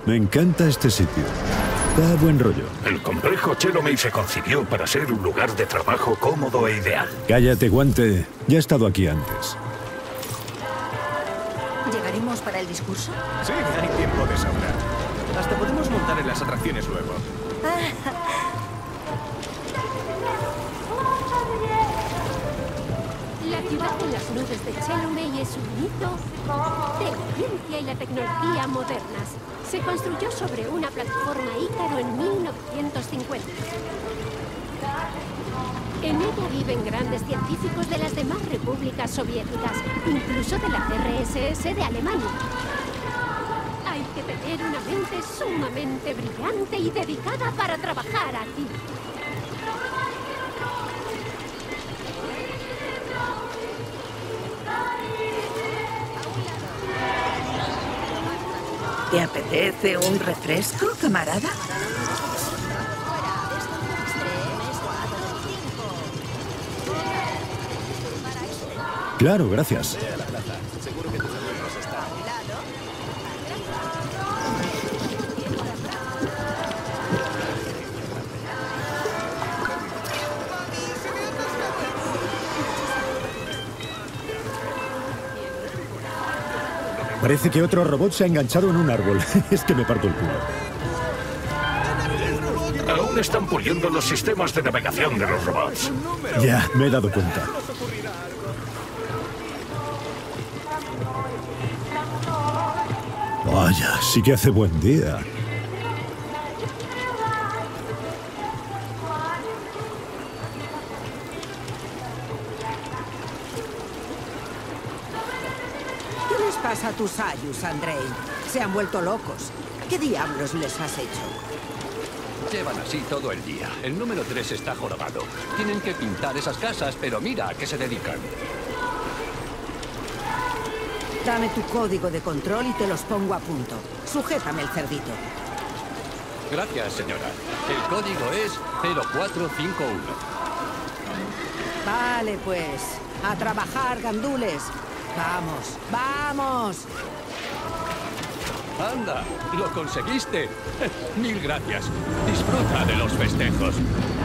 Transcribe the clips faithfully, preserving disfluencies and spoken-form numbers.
Me encanta este sitio. Da buen rollo. El complejo Chelomey se concibió para ser un lugar de trabajo cómodo e ideal. Cállate, guante. Ya he estado aquí antes. ¿Llegaremos para el discurso? Sí, hay tiempo de sobra. Hasta podemos montar en las atracciones luego. La ciudad en las nubes de Chelomey es un hito de la ciencia y la tecnología modernas. Se construyó sobre una plataforma Ícaro en mil novecientos cincuenta. En ella viven grandes científicos de las demás repúblicas soviéticas, incluso de la R S S de Alemania. Hay que tener una mente sumamente brillante y dedicada para trabajar aquí. ¿Te apetece un refresco, camarada? Claro, gracias. Parece que otro robot se ha enganchado en un árbol. Es que me parto el culo. Aún están puliendo los sistemas de navegación de los robots. Ya, me he dado cuenta. Vaya, sí que hace buen día. ¿Qué les pasa a tus Ayus, Andrei? Se han vuelto locos. ¿Qué diablos les has hecho? Llevan así todo el día. El número tres está jorobado. Tienen que pintar esas casas, pero mira a qué se dedican. Dame tu código de control y te los pongo a punto. Sujétame el cerdito. Gracias, señora. El código es cero cuatro cinco uno. Vale, pues. A trabajar, gandules. Vamos, vamos. ¡Anda! ¡Lo conseguiste! Mil gracias. Disfruta de los festejos.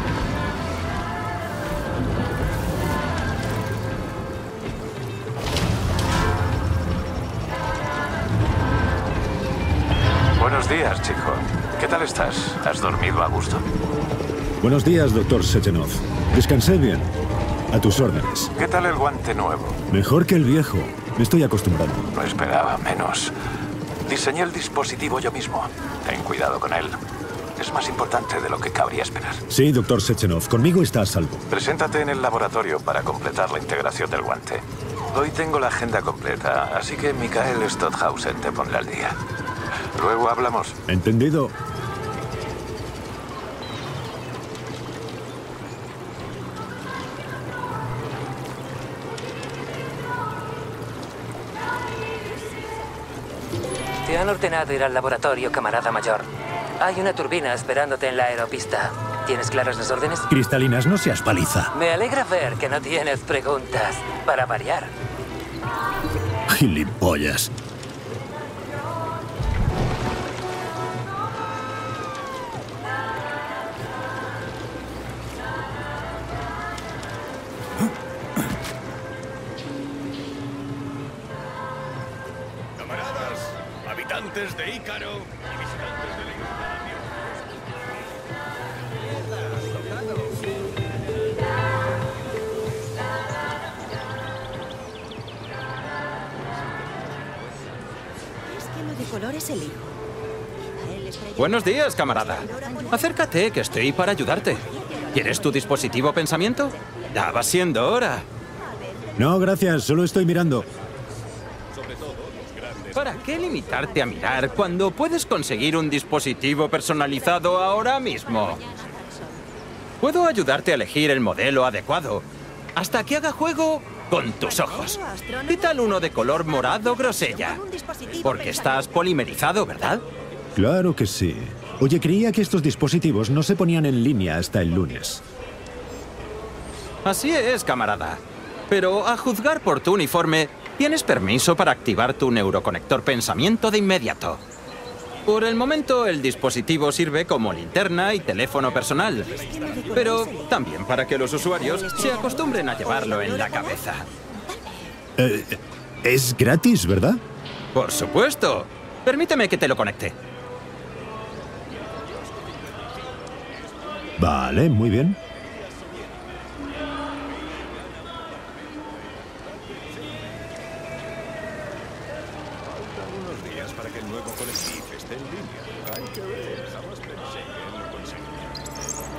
Buenos días, chico. ¿Qué tal estás? ¿Has dormido a gusto? Buenos días, doctor Sechenov. Descansé bien. A tus órdenes. ¿Qué tal el guante nuevo? Mejor que el viejo. Me estoy acostumbrando. No esperaba menos. Diseñé el dispositivo yo mismo. Ten cuidado con él. Es más importante de lo que cabría esperar. Sí, doctor Sechenov. Conmigo está a salvo. Preséntate en el laboratorio para completar la integración del guante. Hoy tengo la agenda completa, así que Mikael Stockhausen te pondrá al día. Luego hablamos. Entendido. Te han ordenado ir al laboratorio, camarada mayor. Hay una turbina esperándote en la aeropista. ¿Tienes claras las órdenes? Cristalinas, no seas paliza. Me alegra ver que no tienes preguntas. Para variar. Gilipollas. Habitantes de Ícaro y visitantes del espacio. Es que lo de color es el hijo. Buenos días, camarada. Acércate, que estoy para ayudarte. ¿Quieres tu dispositivo pensamiento? Ya va siendo hora. No, gracias. Solo estoy mirando. ¿Para qué limitarte a mirar cuando puedes conseguir un dispositivo personalizado ahora mismo? Puedo ayudarte a elegir el modelo adecuado, hasta que haga juego con tus ojos. ¿Qué tal uno de color morado grosella? Porque estás polimerizado, ¿verdad? Claro que sí. Oye, creía que estos dispositivos no se ponían en línea hasta el lunes. Así es, camarada. Pero a juzgar por tu uniforme, tienes permiso para activar tu neuroconector pensamiento de inmediato. Por el momento, el dispositivo sirve como linterna y teléfono personal, pero también para que los usuarios se acostumbren a llevarlo en la cabeza. Eh, es gratis, ¿verdad? Por supuesto. Permíteme que te lo conecte. Vale, muy bien. Unos días para que el nuevo colectivo esté en línea. Hay que ver, jamás pensé que lo conseguiría.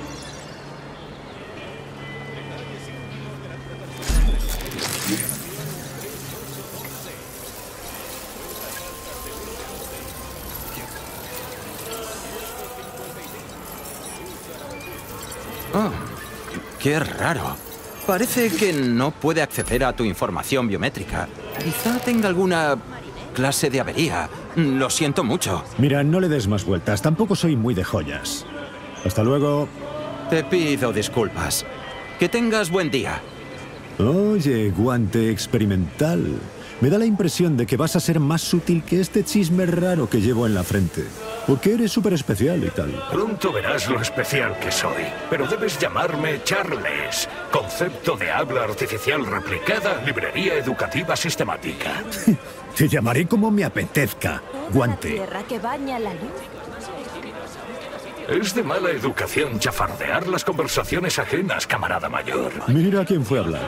Oh, qué raro. Parece que no puede acceder a tu información biométrica. Quizá tenga alguna clase de avería. Lo siento mucho. Mira, no le des más vueltas. Tampoco soy muy de joyas. Hasta luego. Te pido disculpas. Que tengas buen día. Oye, guante experimental. Me da la impresión de que vas a ser más útil que este chisme raro que llevo en la frente. Porque eres súper especial y tal. Pronto verás lo especial que soy. Pero debes llamarme Charles. Concepto de habla artificial replicada, librería educativa sistemática. Te llamaré como me apetezca. Guante. Tierra que baña la luz. Es de mala educación chafardear las conversaciones ajenas, camarada mayor. Mira quién fue a hablar.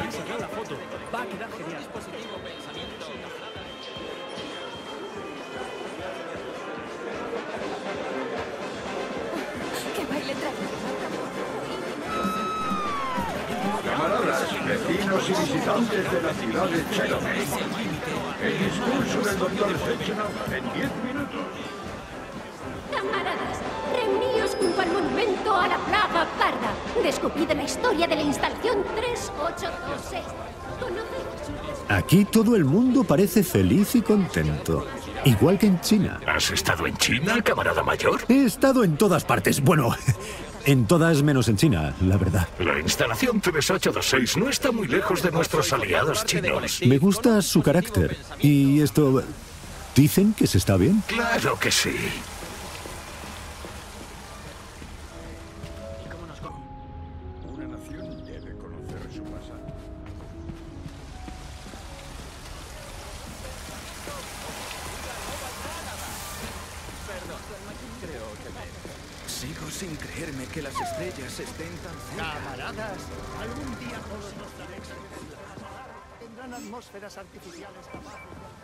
Camaradas, vecinos y visitantes de la ciudad de Chernobyl. El discurso del doctor Sechenov en diez minutos. Camaradas, reuníos junto al monumento a la plaga parda. Descubrid la historia de la instalación tres ocho dos seis. Aquí todo el mundo parece feliz y contento. Igual que en China. ¿Has estado en China, camarada mayor? He estado en todas partes. Bueno, en todas menos en China, la verdad. La instalación tres ocho dos seis no está muy lejos de nuestros aliados chinos. Me gusta su carácter. Y esto... ¿Dicen que se está bien? Claro que sí. Una nación debe conocer su pasado. Sigo sin creerme que las estrellas estén tan cerca. Camaradas, algún día todos nos daréis. Tendrán atmósferas artificiales capaces.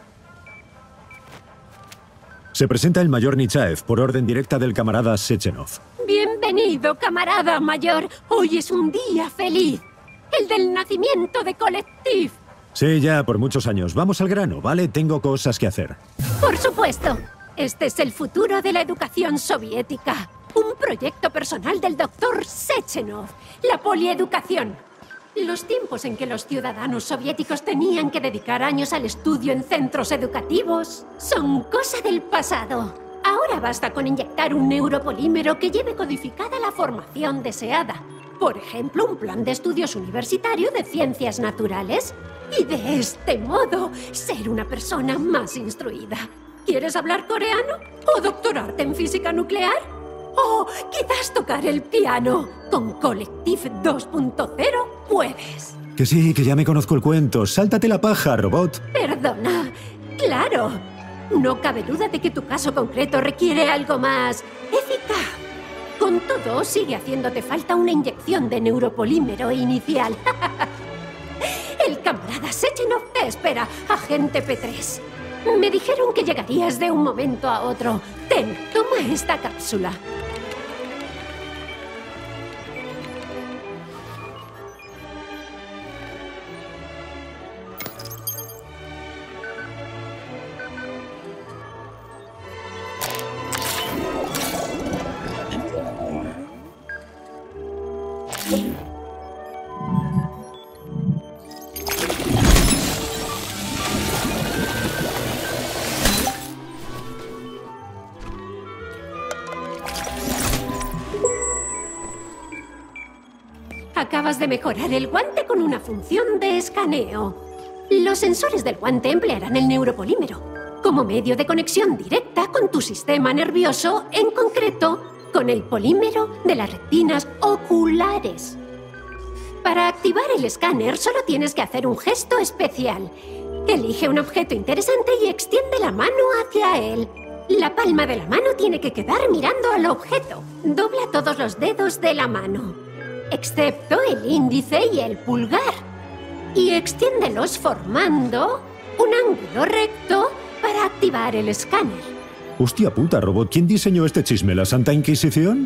Se presenta el mayor Nichaev por orden directa del camarada Sechenov. Bienvenido, camarada mayor. Hoy es un día feliz. El del nacimiento de Collective. Sí, ya, por muchos años. Vamos al grano, ¿vale? Tengo cosas que hacer. Por supuesto. Este es el futuro de la educación soviética. Un proyecto personal del doctor Sechenov. La polieducación. Los tiempos en que los ciudadanos soviéticos tenían que dedicar años al estudio en centros educativos son cosa del pasado. Ahora basta con inyectar un neuropolímero que lleve codificada la formación deseada. Por ejemplo, un plan de estudios universitario de ciencias naturales. Y de este modo, ser una persona más instruida. ¿Quieres hablar coreano? ¿O doctorarte en física nuclear? ¿O quizás tocar el piano? Con Collective dos punto cero puedes. Que sí, que ya me conozco el cuento. Sáltate la paja, robot. Perdona. Claro. No cabe duda de que tu caso concreto requiere algo más eficaz. Con todo, sigue haciéndote falta una inyección de neuropolímero inicial. El camarada Sechenov te espera, agente P tres. Me dijeron que llegarías de un momento a otro. Ten, toma esta cápsula. Acabas de mejorar el guante con una función de escaneo. Los sensores del guante emplearán el neuropolímero. como medio de conexión directa con tu sistema nervioso, en concreto, con el polímero de las retinas oculares. Para activar el escáner solo tienes que hacer un gesto especial. Elige un objeto interesante y extiende la mano hacia él. La palma de la mano tiene que quedar mirando al objeto. Dobla todos los dedos de la mano, excepto el índice y el pulgar. Y extiéndelos formando un ángulo recto para activar el escáner. Hostia puta, robot. ¿Quién diseñó este chisme? ¿La Santa Inquisición?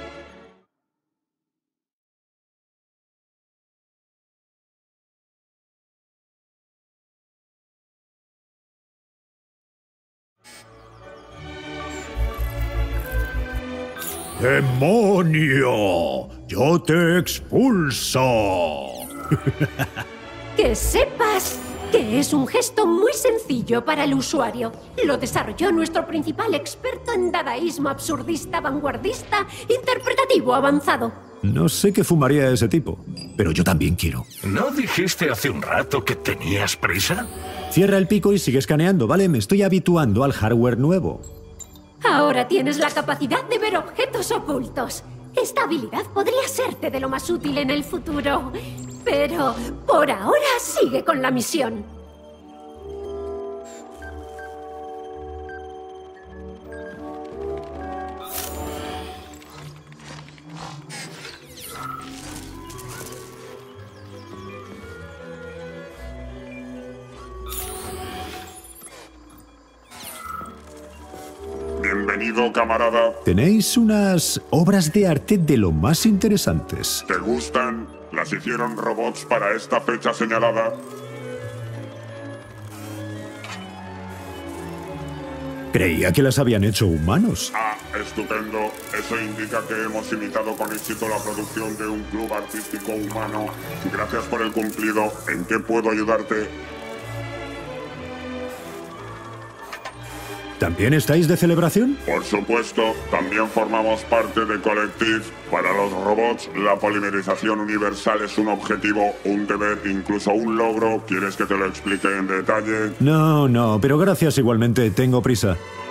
¡Demonio! ¡Yo te expulso! Que sepas que es un gesto muy sencillo para el usuario. Lo desarrolló nuestro principal experto en dadaísmo absurdista, vanguardista, interpretativo avanzado. No sé qué fumaría ese tipo, pero yo también quiero. ¿No dijiste hace un rato que tenías prisa? Cierra el pico y sigue escaneando, ¿vale? Me estoy habituando al hardware nuevo. Ahora tienes la capacidad de ver objetos ocultos. Esta habilidad podría serte de lo más útil en el futuro. Pero por ahora sigue con la misión. Bienvenido, camarada. Tenéis unas obras de arte de lo más interesantes. ¿Te gustan? ¿Las hicieron robots para esta fecha señalada? Creía que las habían hecho humanos. Ah, estupendo. Eso indica que hemos imitado con éxito la producción de un club artístico humano. Gracias por el cumplido. ¿En qué puedo ayudarte? ¿También estáis de celebración? Por supuesto, también formamos parte de Collective. Para los robots, la polimerización universal es un objetivo, un deber, incluso un logro. ¿Quieres que te lo explique en detalle? No, no, pero gracias igualmente. Tengo prisa.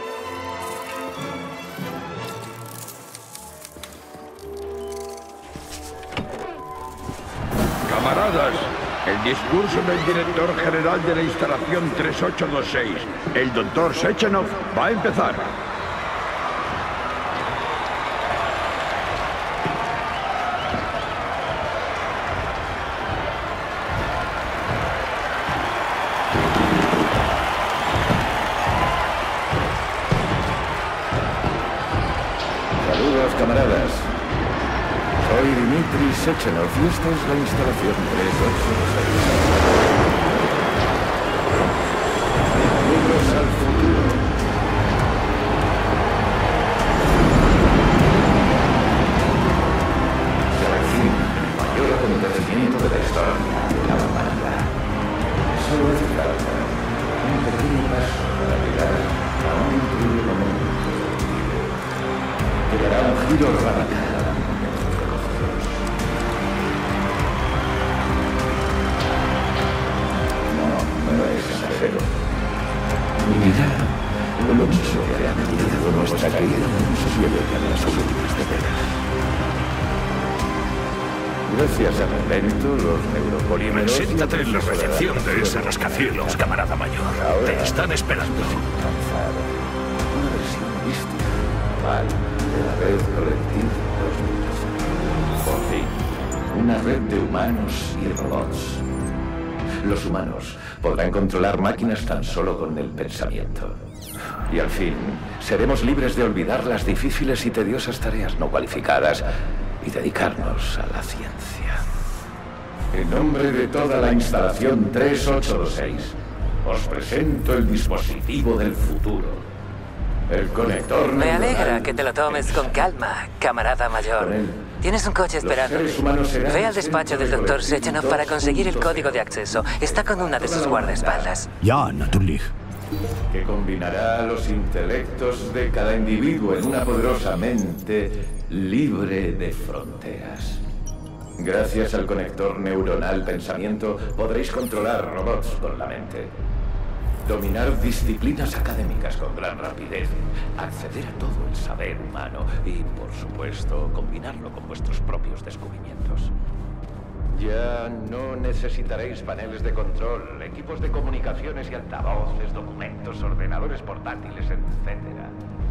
Camaradas, el discurso del director general de la instalación tres ocho dos seis, el doctor Sechenov, va a empezar. Saludos, camaradas. Soy Dmitry Sechenov y esta es la instalación tres ocho dos seis. Bienvenidos al futuro. Se avecina el mayor acontecimiento de la historia de la humanidad. Solo hace falta un pequeño paso para llegar a un increíble momento que dará un giro radical. Pero mira lo mucho que ha cambiado nuestra querida Unión Soviética en las últimas décadas. Gracias al invento, los neuropolímeros... Siéntate en la recepción de ese rascacielos, camarada mayor. Te están esperando. Una versión mística, mal, de la red colectiva dos mil doce. Por fin, una red de humanos y robots. Los humanos podrán controlar máquinas tan solo con el pensamiento. Y al fin, seremos libres de olvidar las difíciles y tediosas tareas no cualificadas y dedicarnos a la ciencia. En nombre de toda la instalación tres ocho dos seis, os presento el dispositivo del futuro. El conector Me neuronal. alegra que te lo tomes con calma, camarada mayor. Tienes un coche esperando. Ve al despacho del doctor Sechenov para conseguir el código de acceso. Está con una de sus guardaespaldas. Ya, natürlich. Que combinará los intelectos de cada individuo en una poderosa mente libre de fronteras. Gracias al conector neuronal pensamiento podréis controlar robots con la mente. Dominar disciplinas académicas con gran rapidez, acceder a todo el saber humano y, por supuesto, combinarlo con vuestros propios descubrimientos. Ya no necesitaréis paneles de control, equipos de comunicaciones y altavoces, documentos, ordenadores portátiles, etcétera.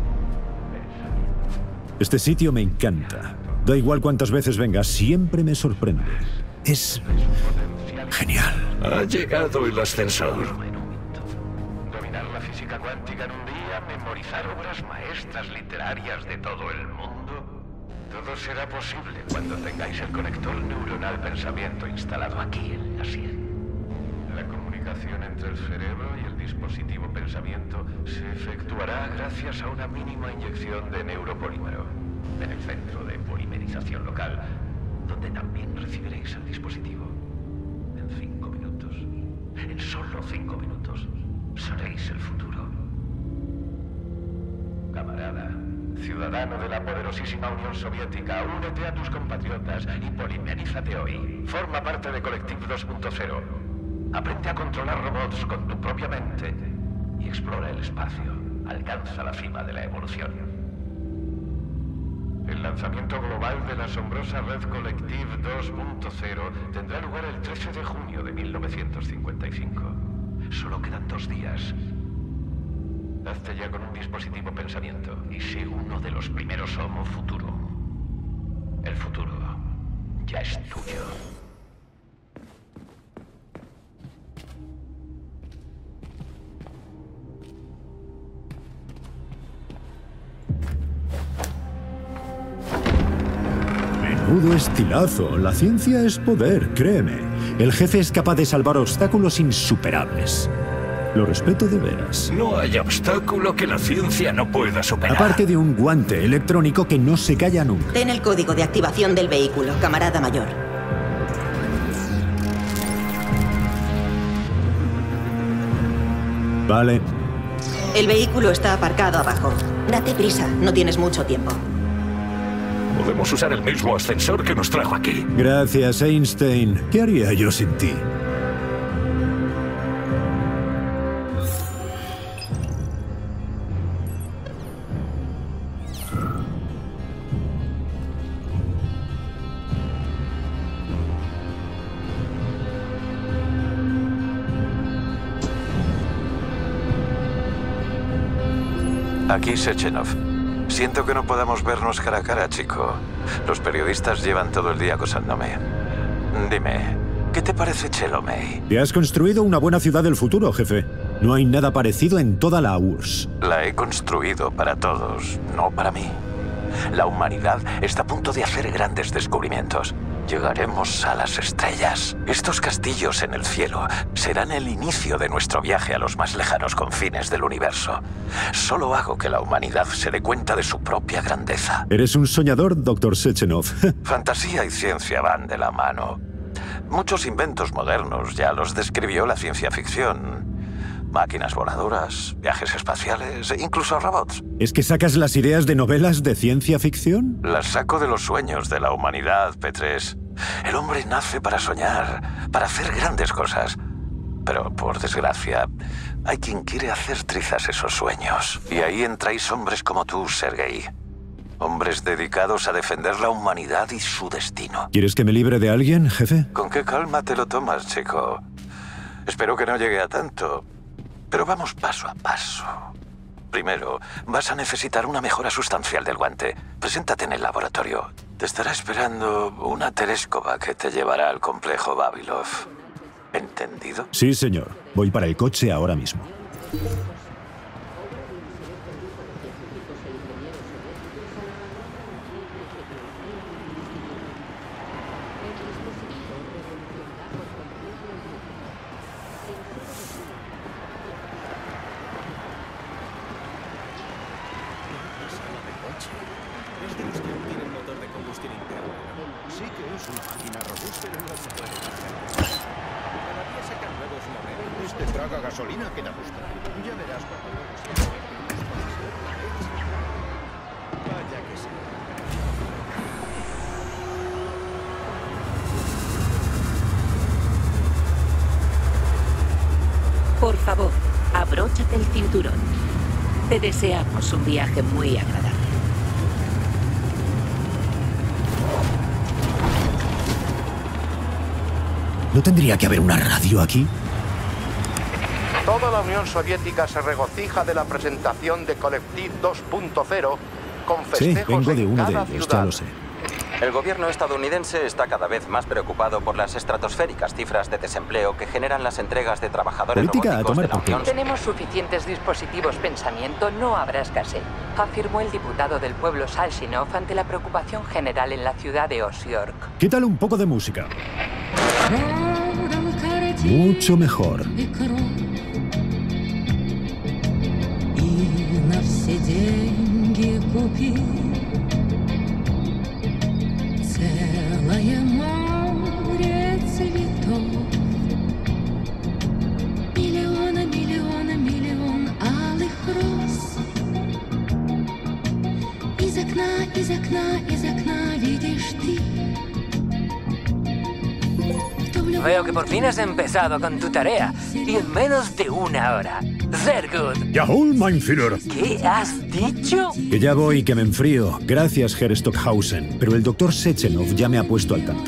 Este sitio me encanta. Da igual cuántas veces vengas, siempre me sorprende. Es genial. Ha llegado el ascensor. Dominar la física cuántica en un día, memorizar obras maestras literarias de todo el mundo. Todo será posible cuando tengáis el conector neuronal pensamiento instalado aquí en la sien. La comunicación entre el cerebro y el dispositivo pensamiento se efectuará gracias a una mínima inyección de neuropolímero en el centro de polimerización local, donde también recibiréis el dispositivo. En cinco minutos, en solo cinco minutos, seréis el futuro. Camarada, ciudadano de la poderosísima Unión Soviética, únete a tus compatriotas y polimerízate hoy. Forma parte de Collective dos punto cero. Aprende a controlar robots con tu propia mente y explora el espacio. Alcanza la cima de la evolución. El lanzamiento global de la asombrosa red Collective dos punto cero tendrá lugar el trece de junio de mil novecientos cincuenta y cinco. Solo quedan dos días. Hazte ya con un dispositivo pensamiento y sé uno de los primeros Homo Futurum. El futuro ya es tuyo. Menudo estilazo. La ciencia es poder, créeme. El jefe es capaz de salvar obstáculos insuperables. Lo respeto de veras. No hay obstáculo que la ciencia no pueda superar. Aparte de un guante electrónico que no se calla nunca. Ten el código de activación del vehículo, camarada mayor. Vale. El vehículo está aparcado abajo. Date prisa, no tienes mucho tiempo. Podemos usar el mismo ascensor que nos trajo aquí. Gracias, Einstein. ¿Qué haría yo sin ti? Aquí Sechenov. Siento que no podamos vernos cara a cara, chico. Los periodistas llevan todo el día acosándome. Dime, ¿qué te parece Chelomey? Te has construido una buena ciudad del futuro, jefe. No hay nada parecido en toda la U R S S. La he construido para todos, no para mí. La humanidad está a punto de hacer grandes descubrimientos. Llegaremos a las estrellas. Estos castillos en el cielo serán el inicio de nuestro viaje a los más lejanos confines del universo. Solo hago que la humanidad se dé cuenta de su propia grandeza. Eres un soñador, doctor Sechenov. Fantasía y ciencia van de la mano. Muchos inventos modernos ya los describió la ciencia ficción. Máquinas voladoras, viajes espaciales e incluso robots. ¿Es que sacas las ideas de novelas de ciencia ficción? Las saco de los sueños de la humanidad, P tres. El hombre nace para soñar, para hacer grandes cosas. Pero, por desgracia, hay quien quiere hacer trizas esos sueños. Y ahí entráis hombres como tú, Sergei. Hombres dedicados a defender la humanidad y su destino. ¿Quieres que me libre de alguien, jefe? ¿Con qué calma te lo tomas, chico? Espero que no llegue a tanto. Pero vamos paso a paso. Primero, vas a necesitar una mejora sustancial del guante. Preséntate en el laboratorio. Te estará esperando una telescopa que te llevará al complejo Vavilov. ¿Entendido? Sí, señor. Voy para el coche ahora mismo. Por favor, abróchate el cinturón. Te deseamos un viaje muy agradable. ¿No tendría que haber una radio aquí? Toda la Unión Soviética se regocija de la presentación de Collective dos punto cero con Sí, festejos vengo de en uno de cada ellos, ciudad. ya lo sé. El gobierno estadounidense está cada vez más preocupado por las estratosféricas cifras de desempleo que generan las entregas de trabajadores Política a robóticos tomar de la por culo. Unión. Tenemos suficientes dispositivos pensamiento, no habrá escasez, afirmó el diputado del pueblo Salshinov ante la preocupación general en la ciudad de Osyork. ¿Qué tal un poco de música? Mucho mejor. На все деньги купи целое море цветов. Миллиона, миллиона, миллион алых роз. Из окна, из окна, из окна видишь ты. Veo que por fin has empezado con tu tarea, y en menos de una hora. Sehr gut. Jawohl, mein Führer. ¿Qué has dicho? Que ya voy, que me enfrío. Gracias, Herr Stockhausen. Pero el doctor Sechenov ya me ha puesto al tanto.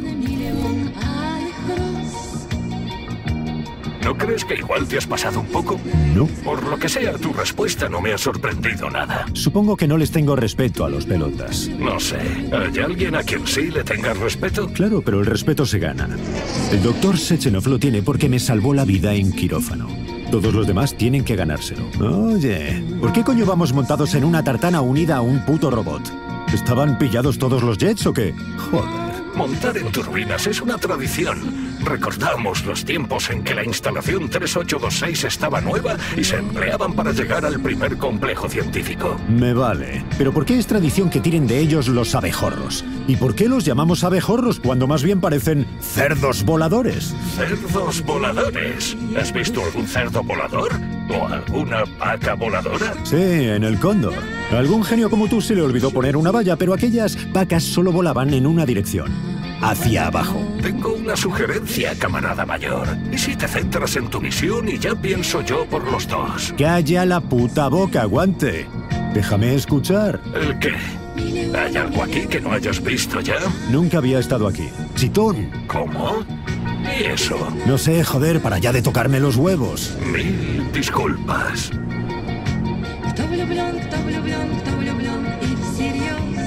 ¿No crees que igual te has pasado un poco? No. Por lo que sea, tu respuesta no me ha sorprendido nada. Supongo que no les tengo respeto a los pelotas. No sé. ¿Hay alguien a quien sí le tengas respeto? Claro, pero el respeto se gana. El doctor Sechenov lo tiene porque me salvó la vida en quirófano. Todos los demás tienen que ganárselo. Oye, ¿por qué coño vamos montados en una tartana unida a un puto robot? ¿Estaban pillados todos los jets o qué? Joder. Montar en turbinas es una tradición. Recordamos los tiempos en que la instalación tres ocho dos seis estaba nueva y se empleaban para llegar al primer complejo científico. Me vale. Pero ¿por qué es tradición que tiren de ellos los abejorros? ¿Y por qué los llamamos abejorros cuando más bien parecen cerdos voladores? ¿Cerdos voladores? ¿Has visto algún cerdo volador? ¿O alguna vaca voladora? Sí, en el Cóndor. A algún genio como tú se le olvidó poner una valla, pero aquellas vacas solo volaban en una dirección. Hacia abajo. Tengo una sugerencia, camarada mayor. ¿Y si te centras en tu misión y ya pienso yo por los dos? ¡Calla la puta boca, Guante! Déjame escuchar. ¿El qué? ¿Hay algo aquí que no hayas visto ya? Nunca había estado aquí. Chitón. ¿Cómo? ¿Y eso? No sé, joder, para ya de tocarme los huevos. Mil disculpas. Кто влюблен, кто влюблен, кто влюблен и всерьез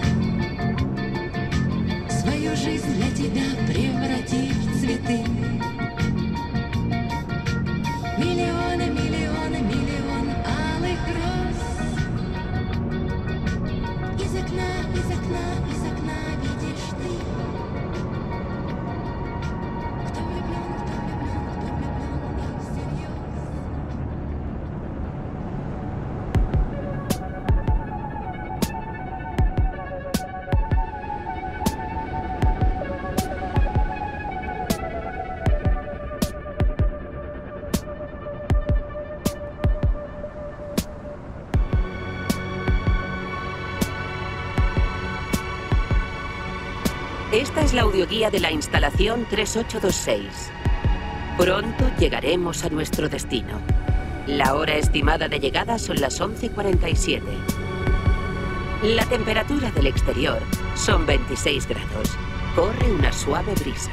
свою жизнь для тебя преврати в цветы. Миллионы, миллионы, миллион алых роз. Из окна, из окна, из окна видишь ты. Кто влюблен, кто влюблен, кто влюблен и всерьез. Esta es la audioguía de la instalación tres ocho dos seis. Pronto llegaremos a nuestro destino. La hora estimada de llegada son las once cuarenta y siete. La temperatura del exterior son veintiséis grados. Corre una suave brisa.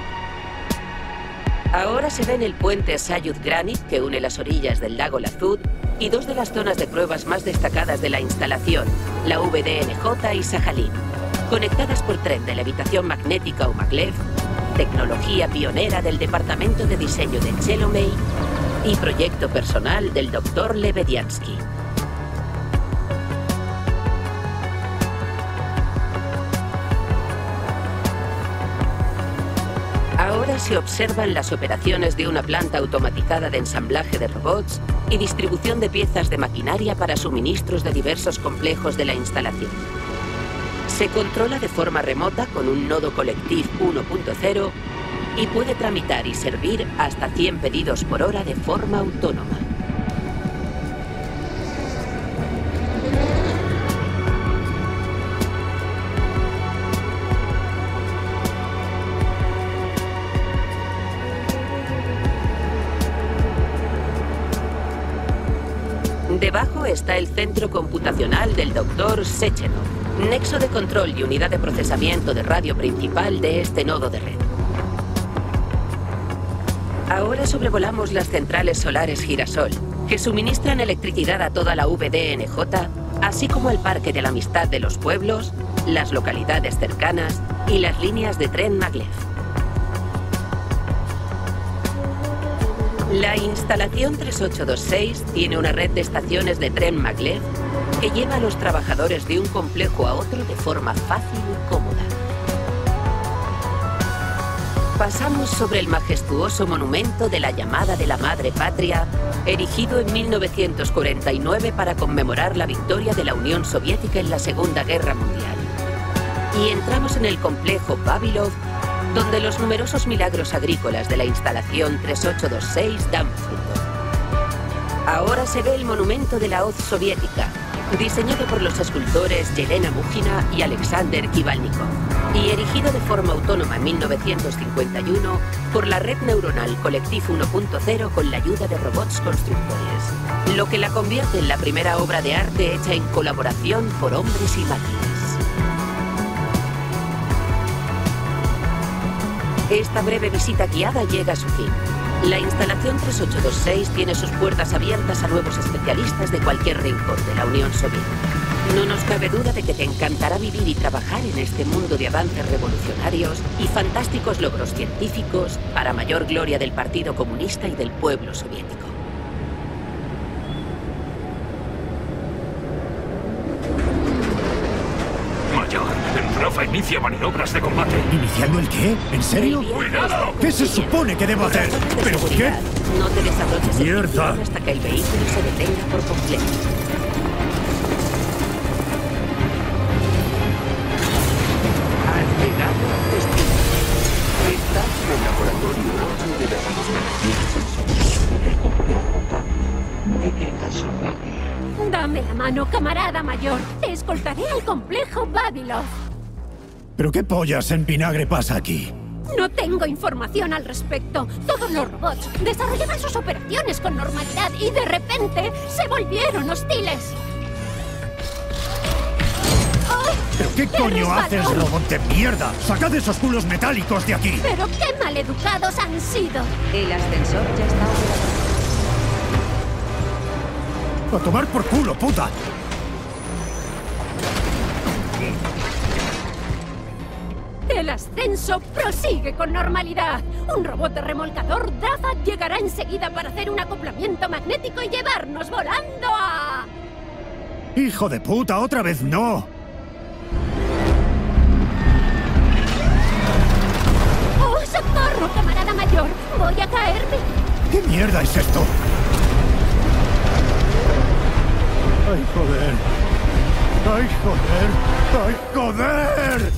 Ahora se ven el puente Sayud Granit que une las orillas del lago Lazud y dos de las zonas de pruebas más destacadas de la instalación, la V D N J y Sajalín, conectadas por tren de levitación magnética o maglev, tecnología pionera del Departamento de Diseño de Chelomey y proyecto personal del doctor Lebediansky. Ahora se observan las operaciones de una planta automatizada de ensamblaje de robots y distribución de piezas de maquinaria para suministros de diversos complejos de la instalación. Se controla de forma remota con un nodo Collective uno punto cero y puede tramitar y servir hasta cien pedidos por hora de forma autónoma. Debajo está el centro computacional del doctor Sechenov, nexo de control y unidad de procesamiento de radio principal de este nodo de red. Ahora sobrevolamos las centrales solares Girasol, que suministran electricidad a toda la V D N J, así como el Parque de la Amistad de los Pueblos, las localidades cercanas y las líneas de tren Maglev. La instalación tres ocho dos seis tiene una red de estaciones de tren Maglev que lleva a los trabajadores de un complejo a otro de forma fácil y cómoda. Pasamos sobre el majestuoso monumento de la llamada de la Madre Patria, erigido en mil novecientos cuarenta y nueve para conmemorar la victoria de la Unión Soviética en la Segunda Guerra Mundial. Y entramos en el complejo Vavilov, donde los numerosos milagros agrícolas de la instalación tres ocho dos seis dan fruto. Ahora se ve el monumento de la hoz soviética, diseñado por los escultores Yelena Mujina y Alexander Kivalnikov, y erigido de forma autónoma en mil novecientos cincuenta y uno por la red neuronal Collective uno punto cero con la ayuda de robots constructores, lo que la convierte en la primera obra de arte hecha en colaboración por hombres y máquinas. Esta breve visita guiada llega a su fin. La instalación tres ocho dos seis tiene sus puertas abiertas a nuevos especialistas de cualquier rincón de la Unión Soviética. No nos cabe duda de que te encantará vivir y trabajar en este mundo de avances revolucionarios y fantásticos logros científicos para mayor gloria del Partido Comunista y del pueblo soviético. Mayor, el Rafa inicia maniobras de combate. ¿Iniciando el qué? ¿En serio? ¡Cuidado! ¿Qué se supone que debo hacer? ¿Pero por qué? No te desabroches el ¡Mierda! cinturón hasta que el vehículo se detenga por completo. Has llegado al destino. Estás en el laboratorio ocho de las instalaciones del complejo Vavilov. ¿De qué casualidad? Dame la mano, camarada mayor. Te escoltaré al complejo Vavilov. ¿Pero qué pollas en vinagre pasa aquí? No tengo información al respecto. Todos los robots desarrollaban sus operaciones con normalidad y de repente se volvieron hostiles. ¡Oh! ¿Pero qué coño haces, robot de mierda? ¡Sacad esos culos metálicos de aquí! Pero qué maleducados han sido. El ascensor ya está operativo. ¡A tomar por culo, puta! El ascenso prosigue con normalidad. Un robot de remolcador Drafa llegará enseguida para hacer un acoplamiento magnético y llevarnos volando a... ¡Hijo de puta! ¡Otra vez no! ¡Oh, socorro, camarada mayor! ¡Voy a caerme! ¿Qué mierda es esto? ¡Ay, joder! ¡Ay, joder! ¡Ay, joder!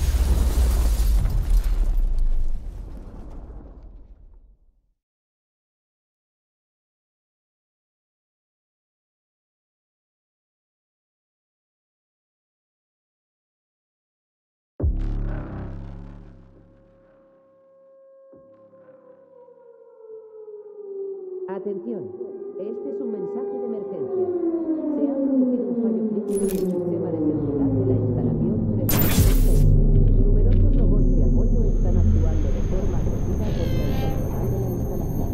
Atención, este es un mensaje de emergencia. Se ha producido un fallo crítico en el sistema de seguridad de la instalación tres ocho dos seis. Numerosos robots de apoyo están actuando de forma agresiva contra el personal de la instalación.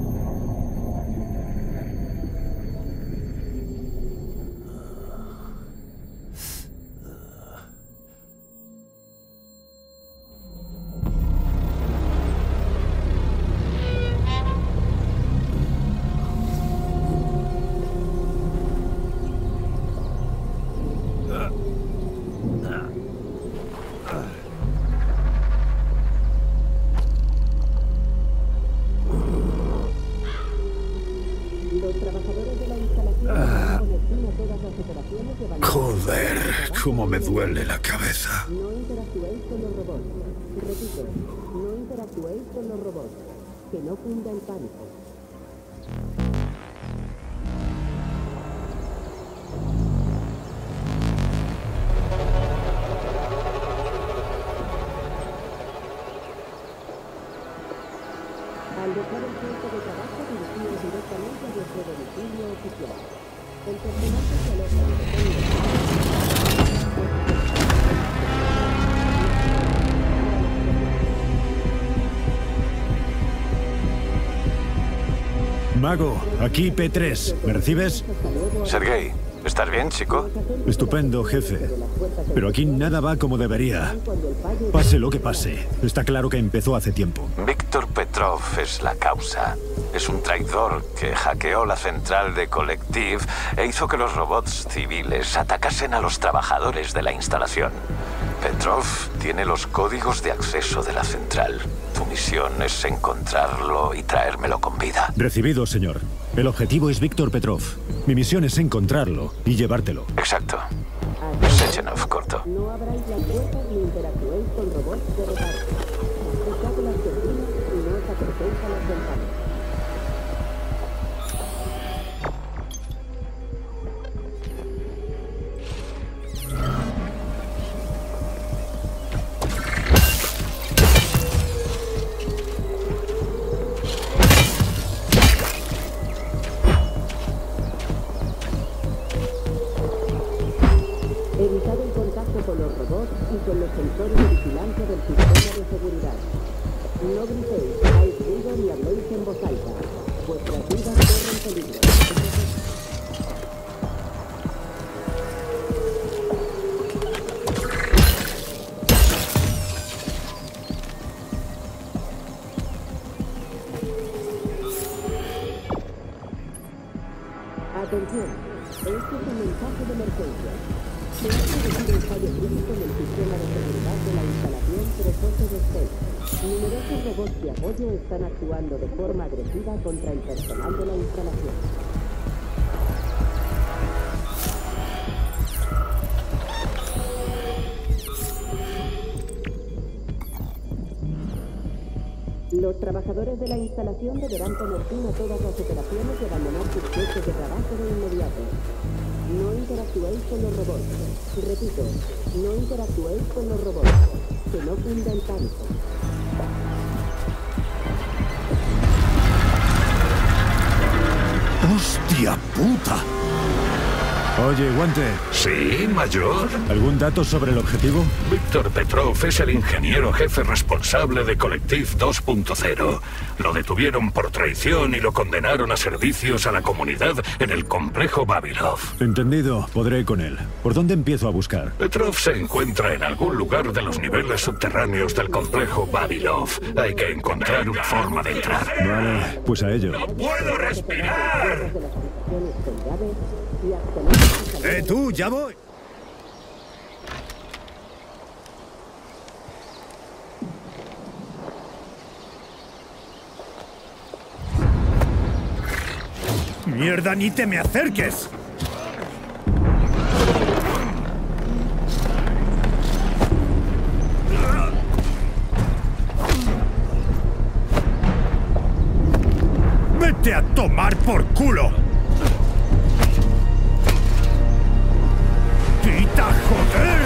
Joder, cómo me duele la cabeza. No interactuéis con los robots. Repito, no interactuéis con los robots. Que no cunda el pánico. Al dejar el puesto de trabajo, dirigíos directamente a vuestro domicilio oficial. El personal Mago, aquí P tres. ¿Me recibes? Sergei, ¿estás bien, chico? Estupendo, jefe. Pero aquí nada va como debería. Pase lo que pase. Está claro que empezó hace tiempo. Víctor Petrov es la causa. Es un traidor que hackeó la central de Collective e hizo que los robots civiles atacasen a los trabajadores de la instalación. Petrov tiene los códigos de acceso de la central. Tu misión es encontrarlo y traérmelo con vida. Recibido, señor. El objetivo es Víctor Petrov. Mi misión es encontrarlo y llevártelo. Exacto. Sechenov, corto. No abráis las puertas ni interactuéis con robots de reparto. Dejad las cortinas y no os acerquéis a las ventanas. Evitad el contacto con los robots y con los sensores de vigilancia del sistema de seguridad. No gritéis, hagáis ruido ni habléis en voz alta. Vuestras vidas corren peligro. Atención, este es un mensaje de emergencia. Se ha producido un fallo crítico en el sistema de seguridad de la instalación tres ocho dos seis. Numerosos robots de apoyo están actuando de forma agresiva contra el personal de la instalación. Los trabajadores de la instalación deberán poner fin a todas las operaciones y abandonar sus puestos de trabajo de inmediato. No interactuéis con los robots. Repito, no interactuéis con los robots. Que no cunda el pánico. ¡Hostia puta! Oye, Guante. Sí, mayor. ¿Algún dato sobre el objetivo? Víctor Petrov es el ingeniero jefe responsable de Collective dos punto cero. Lo detuvieron por traición y lo condenaron a servicios a la comunidad en el complejo Vavilov. Entendido, podré con él. ¿Por dónde empiezo a buscar? Petrov se encuentra en algún lugar de los niveles subterráneos del complejo Vavilov. Hay que encontrar una forma de entrar. Vale, pues a ello. ¡No puedo respirar! ¡Eh, tú! ¡Ya voy! ¡Mierda, ni te me acerques! ¡Vete a tomar por culo! ¡Quita, joder!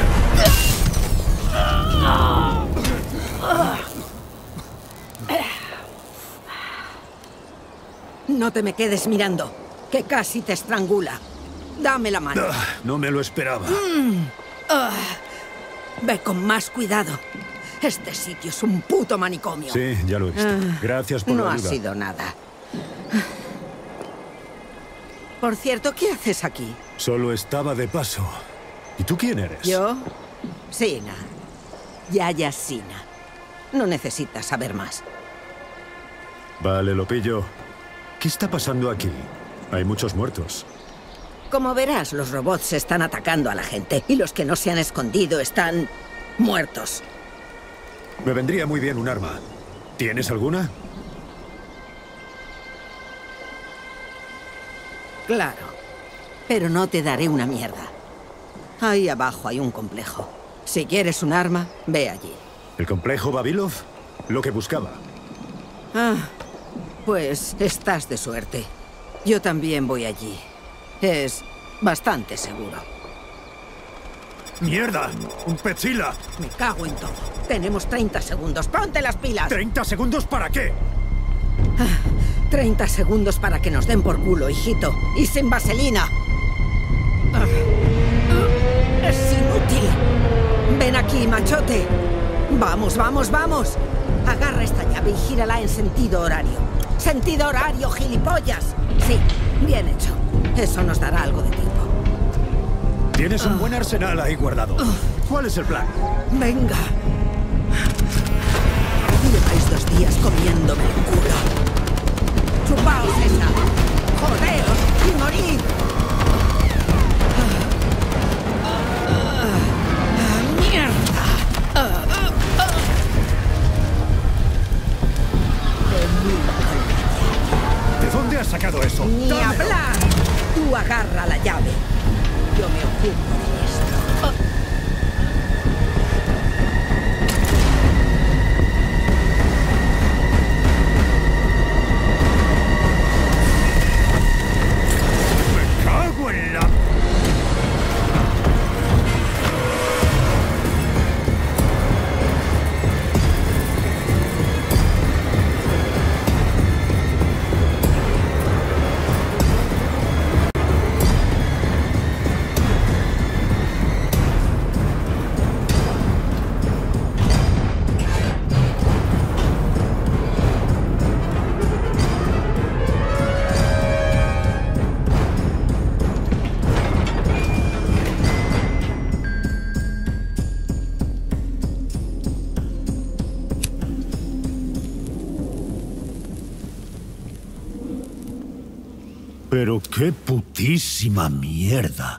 No te me quedes mirando, que casi te estrangula. Dame la mano. Ah, no me lo esperaba. Mm. Ah. Ve con más cuidado. Este sitio es un puto manicomio. Sí, ya lo he visto. Ah. Gracias por no la ha ayuda. sido nada. Por cierto, ¿qué haces aquí? Solo estaba de paso. ¿Y tú quién eres? ¿Yo? Sina. Yaya Sina. No necesitas saber más. Vale, lo pillo. ¿Qué está pasando aquí? Hay muchos muertos. Como verás, los robots están atacando a la gente y los que no se han escondido están muertos. Me vendría muy bien un arma. ¿Tienes alguna? Claro. Pero no te daré una mierda. Ahí abajo hay un complejo. Si quieres un arma, ve allí. ¿El complejo Vavilov? Lo que buscaba. Ah, pues estás de suerte. Yo también voy allí. Es bastante seguro. ¡Mierda! ¡Un pechila! Me cago en todo. Tenemos treinta segundos. ¡Ponte las pilas! ¿treinta segundos para qué? Ah, treinta segundos para que nos den por culo, hijito. Y sin vaselina. Ah, ah, es inútil. Ven aquí, machote. Vamos, vamos, vamos. Agarra esta llave y gírala en sentido horario. Sentido horario, gilipollas. Sí, bien hecho. Eso nos dará algo de tiempo. Tienes un buen arsenal ahí guardado. ¿Cuál es el plan? Venga. Lleváis dos días comiéndome el culo. Chupaos esa. Jodeos y morid. ¡Mierda! ¿De dónde has sacado eso? ¡Ni ¡Dámelo! hablar! Tú agarra la llave. Yo me ocupo de esto. ¡Me cago en la... Pero qué putísima mierda.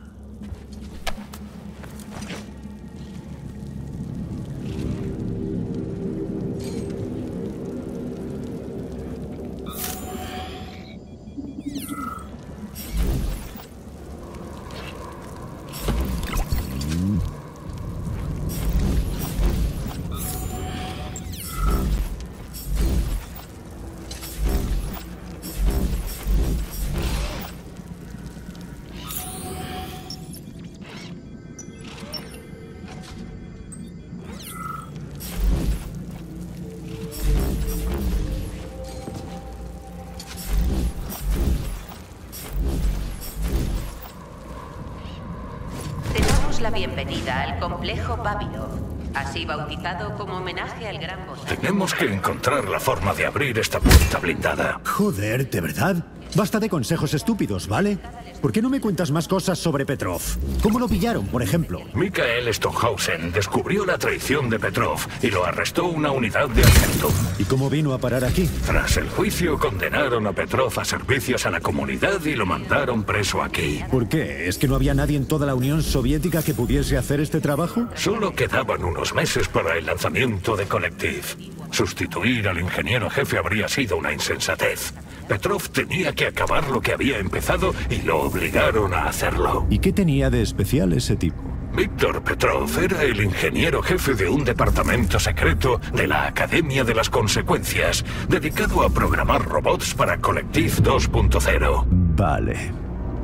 La bienvenida al complejo Vavilov, así bautizado como homenaje al gran botánico. Tenemos que encontrar la forma de abrir esta puerta blindada. Joder, ¿de verdad? Basta de consejos estúpidos, ¿vale? ¿Por qué no me cuentas más cosas sobre Petrov? ¿Cómo lo pillaron, por ejemplo? Mikael Stockhausen descubrió la traición de Petrov y lo arrestó una unidad de Argentum. ¿Y cómo vino a parar aquí? Tras el juicio condenaron a Petrov a servicios a la comunidad y lo mandaron preso aquí. ¿Por qué? ¿Es que no había nadie en toda la Unión Soviética que pudiese hacer este trabajo? Solo quedaban unos meses para el lanzamiento de Collective. Sustituir al ingeniero jefe habría sido una insensatez. Petrov tenía que acabar lo que había empezado y lo obligaron a hacerlo. ¿Y qué tenía de especial ese tipo? Víctor Petrov era el ingeniero jefe de un departamento secreto de la Academia de las Consecuencias, dedicado a programar robots para Collective dos punto cero. Vale.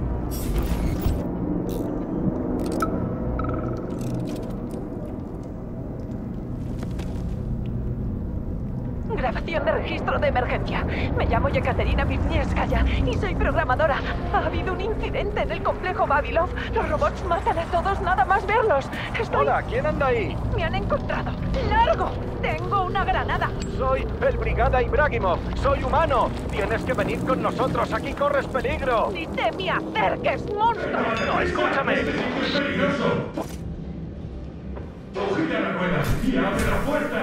Grabación de registro de emergencia. Me llamo Yekaterina Vivnieskaya y soy programadora. Ha habido un incidente en el complejo Vavilov. Los robots matan a todos nada más verlos. Estoy... Hola, ¿quién anda ahí? Me han encontrado. ¡Largo! Tengo una granada. Soy el Brigada Ibragimov. Soy humano. Tienes que venir con nosotros. Aquí corres peligro. ¡Ni te me acerques, monstruo! No, escúchame. ¡Es peligroso! ¡Cógete a la rueda y abre la puerta!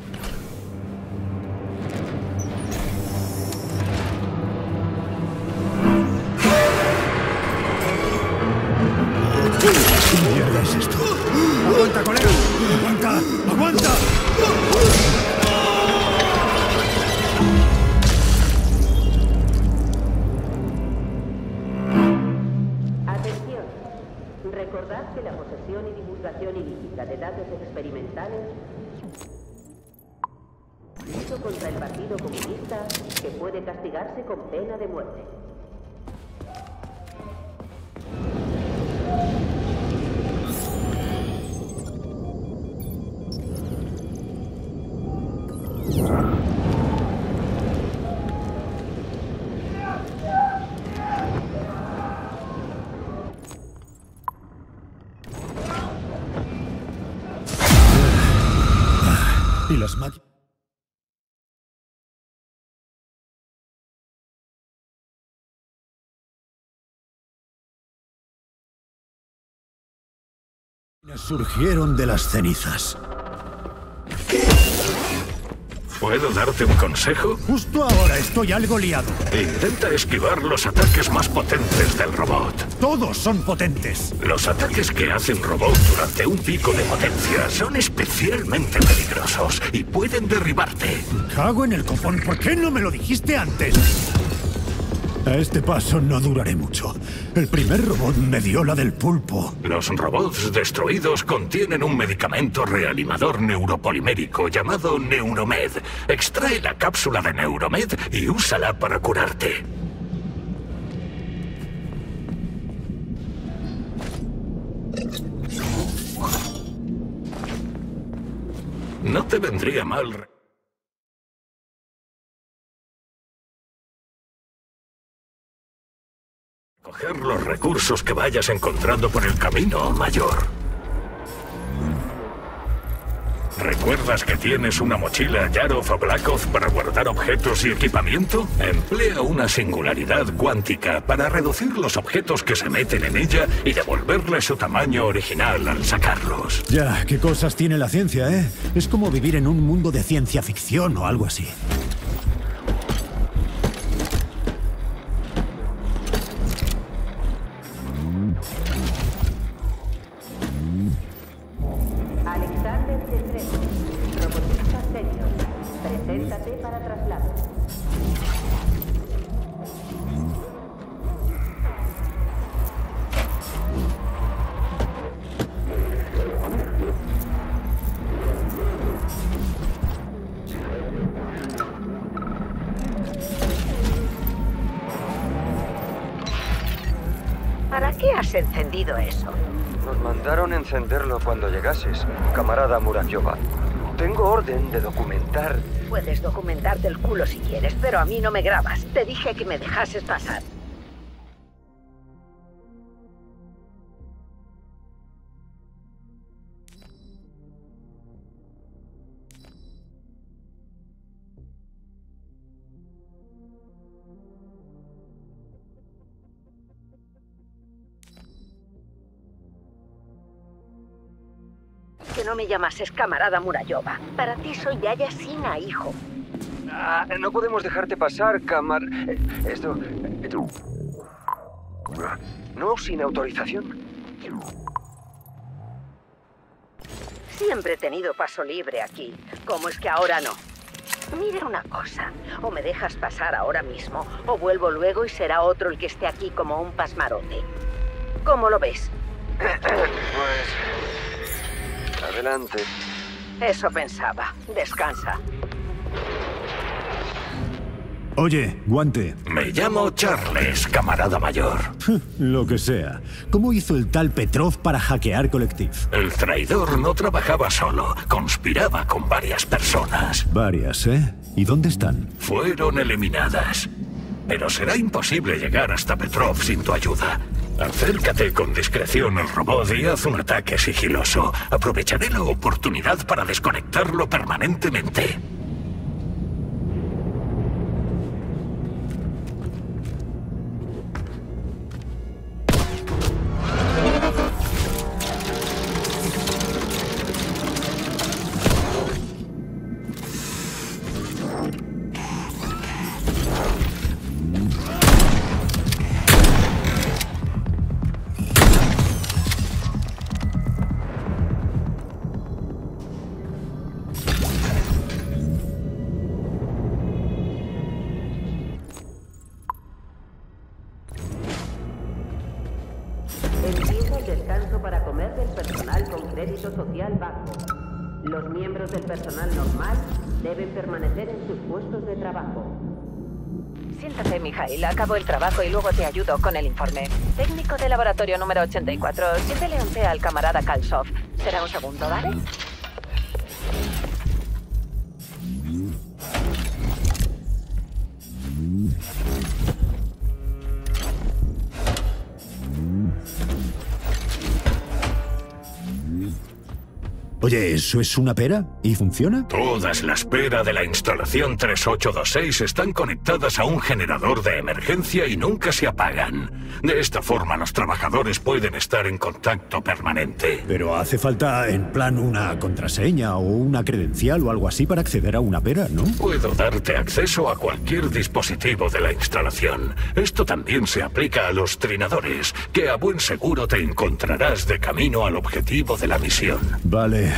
¿Qué mierda es esto? ¡Aguanta, colega! ¡Aguanta! ¡Aguanta! Atención. Recordad que la posesión y divulgación ilícita de datos experimentales contra el Partido Comunista que puede castigarse con pena de muerte. Y las máquinas... Surgieron de las cenizas. ¿Puedo darte un consejo? Justo ahora estoy algo liado. Intenta esquivar los ataques más potentes del robot. Todos son potentes. Los ataques que hace un robot durante un pico de potencia son especialmente peligrosos y pueden derribarte. Cago en el copón, ¿por qué no me lo dijiste antes? A este paso no duraré mucho. El primer robot me dio la del pulpo. Los robots destruidos contienen un medicamento reanimador neuropolimérico llamado Neuromed. Extrae la cápsula de Neuromed y úsala para curarte. No te vendría mal... coger los recursos que vayas encontrando por el camino, mayor. ¿Recuerdas que tienes una mochila Yarov o Blackov para guardar objetos y equipamiento? Emplea una singularidad cuántica para reducir los objetos que se meten en ella y devolverle su tamaño original al sacarlos. Ya, qué cosas tiene la ciencia, ¿eh? Es como vivir en un mundo de ciencia ficción o algo así. ¿Para qué has encendido eso? Nos mandaron encenderlo cuando llegases, camarada Muratova. Tengo orden de documentar... Puedes documentarte el culo si quieres, pero a mí no me grabas. Te dije que me dejases pasar. Que no me llamases camarada Murayova. Para ti soy Yaya Sina, hijo. Ah, no podemos dejarte pasar, camar... Esto... No, sin autorización. Siempre he tenido paso libre aquí. ¿Cómo es que ahora no? Mira una cosa. O me dejas pasar ahora mismo, o vuelvo luego y será otro el que esté aquí como un pasmarote. ¿Cómo lo ves? Pues... adelante. Eso pensaba. Descansa. Oye, guante. Me llamo Charles, camarada mayor. Lo que sea. ¿Cómo hizo el tal Petrov para hackear Collective? El traidor no trabajaba solo, conspiraba con varias personas. Varias, ¿eh? ¿Y dónde están? Fueron eliminadas. Pero será imposible llegar hasta Petrov sin tu ayuda. Acércate con discreción al robot y haz un ataque sigiloso. Aprovecharé la oportunidad para desconectarlo permanentemente. Empieza el descanso para comer del personal con crédito social bajo. Los miembros del personal normal deben permanecer en sus puestos de trabajo. Siéntate, Mijail. Acabo el trabajo y luego te ayudo con el informe. Técnico de laboratorio número ochenta y cuatro. Siéntele un té al camarada Kalsov. Será un segundo, ¿vale? Oye, ¿eso es una pera? ¿Y funciona? Todas las peras de la instalación tres ocho dos seis están conectadas a un generador de emergencia y nunca se apagan. De esta forma los trabajadores pueden estar en contacto permanente. Pero hace falta, en plan, una contraseña o una credencial o algo así para acceder a una pera, ¿no? Puedo darte acceso a cualquier dispositivo de la instalación. Esto también se aplica a los trinadores, que a buen seguro te encontrarás de camino al objetivo de la misión. Vale.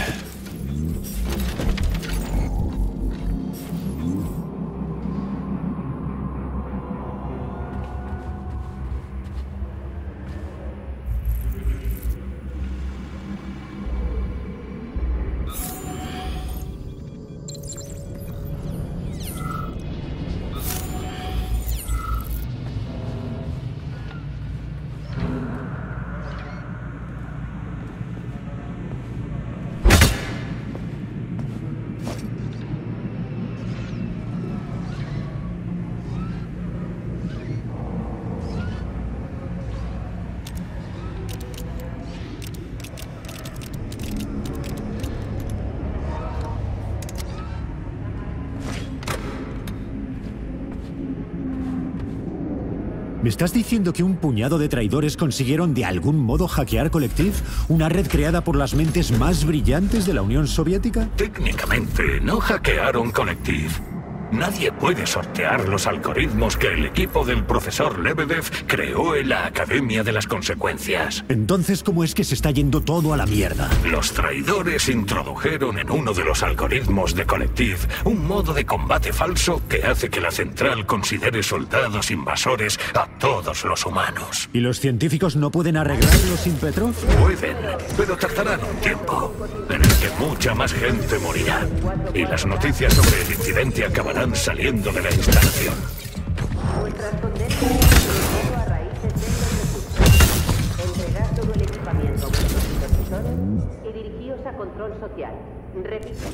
¿Me estás diciendo que un puñado de traidores consiguieron de algún modo hackear Collective? ¿Una red creada por las mentes más brillantes de la Unión Soviética? Técnicamente, no hackearon Collective. Nadie puede sortear los algoritmos que el equipo del profesor Lebedev creó en la Academia de las Consecuencias. Entonces, ¿cómo es que se está yendo todo a la mierda? Los traidores introdujeron en uno de los algoritmos de Collective un modo de combate falso que hace que la central considere soldados invasores a todos los humanos. ¿Y los científicos no pueden arreglarlo sin Petrov? Pueden, pero tardarán un tiempo, en el que mucha más gente morirá. Y las noticias sobre el incidente acabarán saliendo de la instalación. Vuestras condenas han sido a raíces de los recursos. Entregad todo el equipamiento a vuestros supervisores y dirigíos a control social. Repito.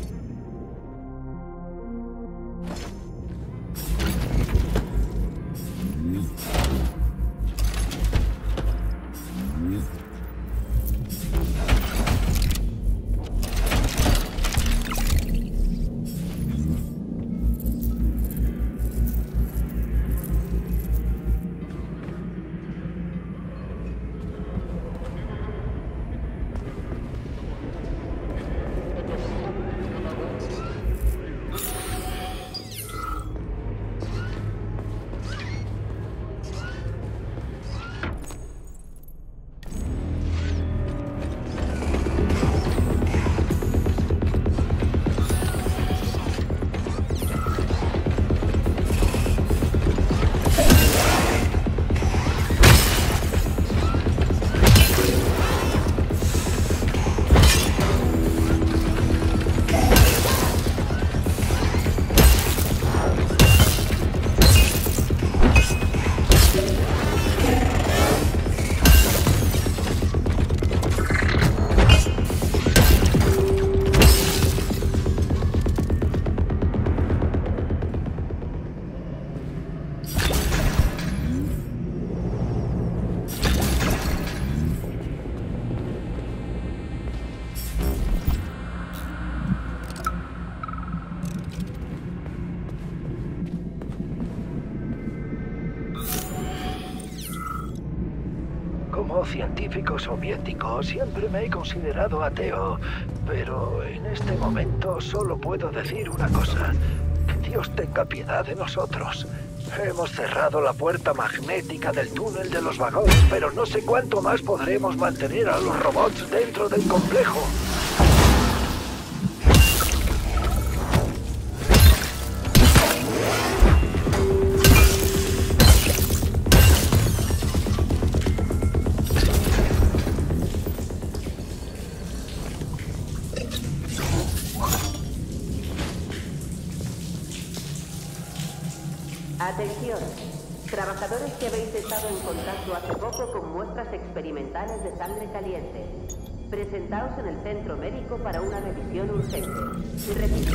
Como científico soviético siempre me he considerado ateo, pero en este momento solo puedo decir una cosa. Que Dios tenga piedad de nosotros. Hemos cerrado la puerta magnética del túnel de los vagones, pero no sé cuánto más podremos mantener a los robots dentro del complejo. Atención, trabajadores que habéis estado en contacto hace poco con muestras experimentales de sangre caliente. Presentaos en el centro médico para una revisión urgente. Repito.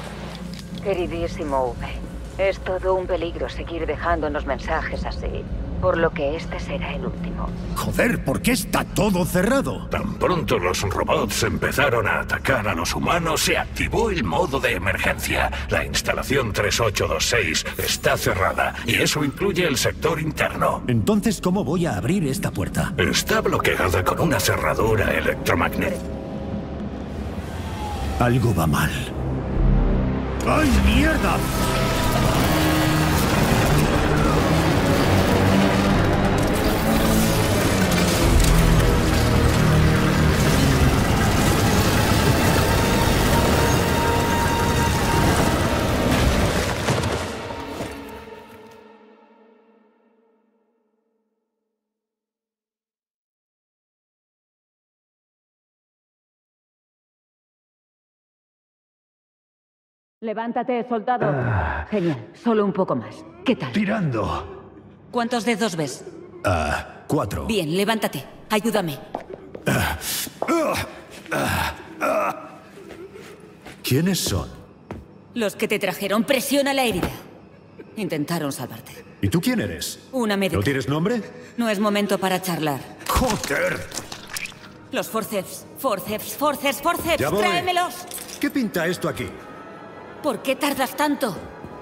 Queridísimo V, es todo un peligro seguir dejándonos mensajes así. Por lo que este será el último. Joder, ¿por qué está todo cerrado? Tan pronto los robots empezaron a atacar a los humanos, se activó el modo de emergencia. La instalación tres ocho dos seis está cerrada y eso incluye el sector interno. Entonces, ¿cómo voy a abrir esta puerta? Está bloqueada con una cerradura electromagnética. Algo va mal. ¡Ay, mierda! Levántate, soldado. Genial, solo un poco más. ¿Qué tal? Tirando. ¿Cuántos dedos ves? Ah, cuatro. Bien, levántate. Ayúdame. Ah, ah, ah, ah. ¿Quiénes son? Los que te trajeron. Presiona la herida. Intentaron salvarte. ¿Y tú quién eres? Una médica. ¿No tienes nombre? No es momento para charlar. ¡Joder! Los forceps. Forceps, forceps, forceps. Ya voy. Tráemelos. ¿Qué pinta esto aquí? ¿Por qué tardas tanto?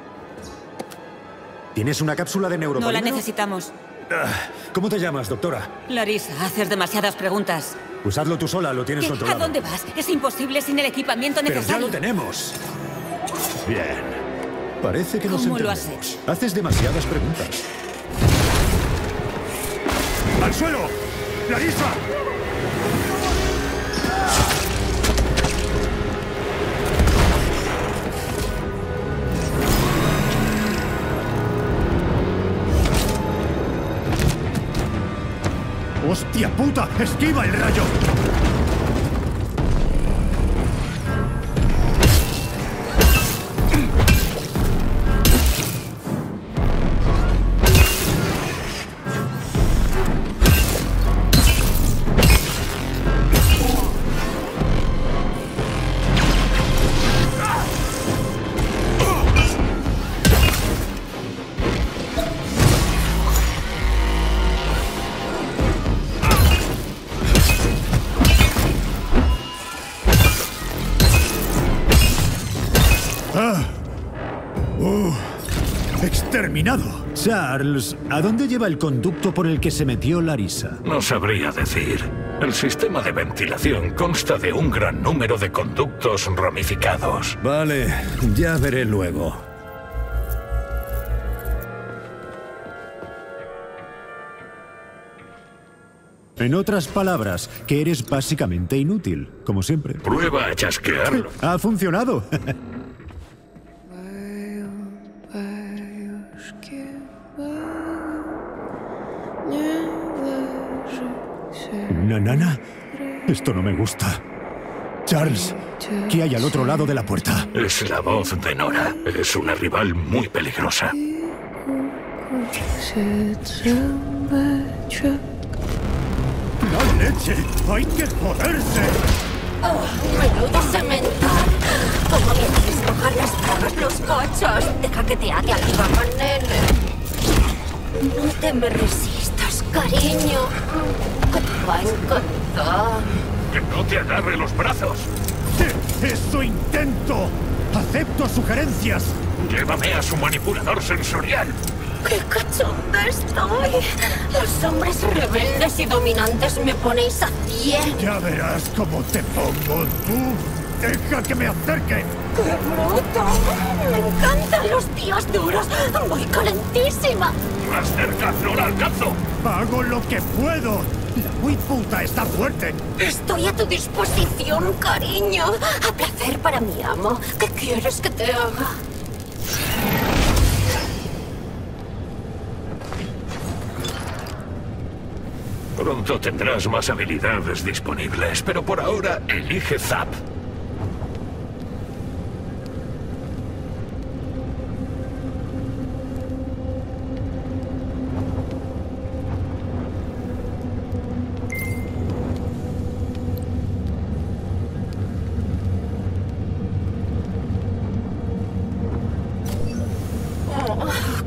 ¿Tienes una cápsula de No la neuropolímero? necesitamos. Ah, ¿Cómo te llamas, doctora? Larissa, haces demasiadas preguntas. Pues hazlo tú sola, lo tienes ¿Qué? controlado. ¿A dónde vas? Es imposible sin el equipamiento Pero ya necesario. lo tenemos. Bien. Parece que nos ¿Cómo lo entendemos. has hecho? Haces demasiadas preguntas. ¡Al suelo! ¡Larissa! ¡Hostia puta! ¡Esquiva el rayo! ¡Exterminado! Charles, ¿a dónde lleva el conducto por el que se metió Larissa? No sabría decir. El sistema de ventilación consta de un gran número de conductos ramificados. Vale, ya veré luego. En otras palabras, que eres básicamente inútil, como siempre. Prueba a chasquearlo. Ha funcionado. ¿Una nana? Esto no me gusta. Charles, ¿qué hay al otro lado de la puerta? Es la voz de Nora. Es una rival muy peligrosa. ¡La leche! ¡Hay que joderse! ¡Oh, menudo cemental! ¿Cómo me quieres mojar las bragas los cochos? Deja que te haga la cama, nene. No te me resistas, cariño. Que te va a encantar. ¡Que no te agarre los brazos! ¡Eso intento! ¡Acepto sugerencias! ¡Llévame a su manipulador sensorial! ¡Qué cachonda estoy! Los hombres rebeldes y dominantes me ponéis a cien. Ya verás cómo te pongo tú. ¡Deja que me acerque! ¡Qué bruto! Me encantan los días duros. Voy calentísima. ¡Más cerca! ¡No la alcanzo! ¡Hago lo que puedo! ¡La muy puta está fuerte! Estoy a tu disposición, cariño. A placer para mi amo. ¿Qué quieres que te haga? Pronto tendrás más habilidades disponibles, pero por ahora elige Zap.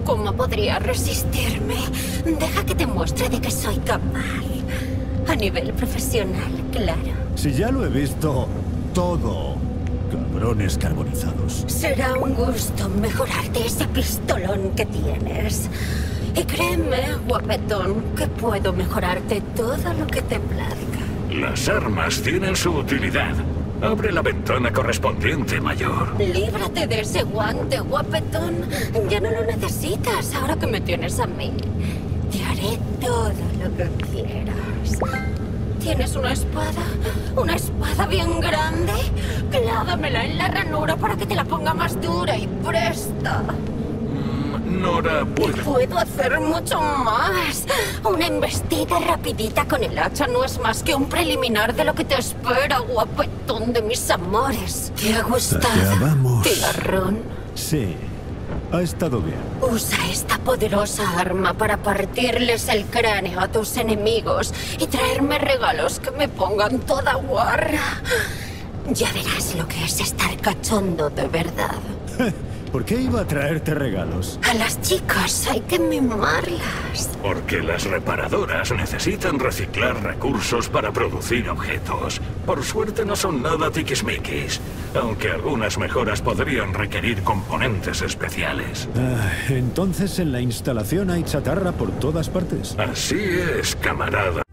¿Cómo podría resistirme? Deja que te muestre de que soy capaz. A nivel profesional, claro. Si ya lo he visto todo. Cabrones carbonizados. Será un gusto mejorarte ese pistolón que tienes. Y créeme, guapetón, que puedo mejorarte todo lo que te plazca. Las armas tienen su utilidad. Abre la ventana correspondiente, mayor. Líbrate de ese guante, guapetón. Ya no lo necesitas ahora que me tienes a mí. Te haré todo lo que quieras. ¿Tienes una espada? ¿Una espada bien grande? Clávamela en la ranura para que te la ponga más dura y presta. Nora, puedo... Y puedo hacer mucho más. Una embestida rapidita con el hacha no es más que un preliminar de lo que te espera, guapetón de mis amores. ¿Te ha gustado? Allá vamos. Tiarrón. Sí, ha estado bien. Usa esta poderosa arma para partirles el cráneo a tus enemigos y traerme regalos que me pongan toda guarra. Ya verás lo que es estar cachondo de verdad. ¿Por qué iba a traerte regalos? A las chicas hay que mimarlas. Porque las reparadoras necesitan reciclar recursos para producir objetos. Por suerte no son nada tiquismiquis, aunque algunas mejoras podrían requerir componentes especiales. Ah, entonces en la instalación hay chatarra por todas partes. Así es, camarada.